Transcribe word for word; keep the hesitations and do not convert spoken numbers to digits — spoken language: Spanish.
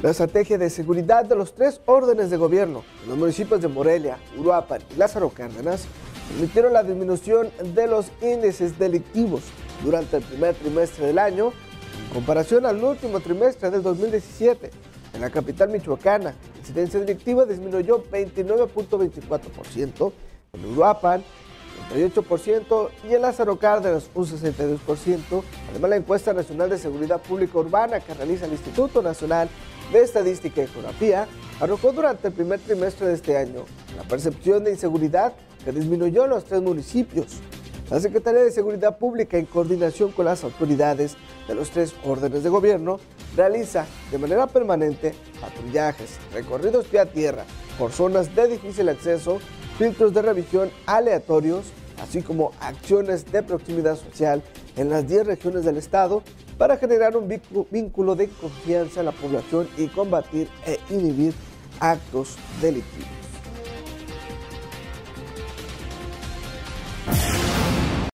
La estrategia de seguridad de los tres órdenes de gobierno en los municipios de Morelia, Uruapan y Lázaro Cárdenas permitieron la disminución de los índices delictivos durante el primer trimestre del año en comparación al último trimestre del dos mil diecisiete. En la capital michoacana, la incidencia delictiva disminuyó veintinueve punto veinticuatro por ciento, en Uruapan treinta y ocho por ciento y en Lázaro Cárdenas un sesenta y dos por ciento. Además, la encuesta nacional de seguridad pública urbana que realiza el Instituto Nacional de Estadística y Geografía arrojó durante el primer trimestre de este año la percepción de inseguridad que disminuyó en los tres municipios. La Secretaría de Seguridad Pública, en coordinación con las autoridades de los tres órdenes de gobierno, realiza de manera permanente patrullajes, recorridos vía tierra por zonas de difícil acceso, filtros de revisión aleatorios, así como acciones de proximidad social en las diez regiones del estado para generar un vínculo de confianza en la población y combatir e inhibir actos delictivos.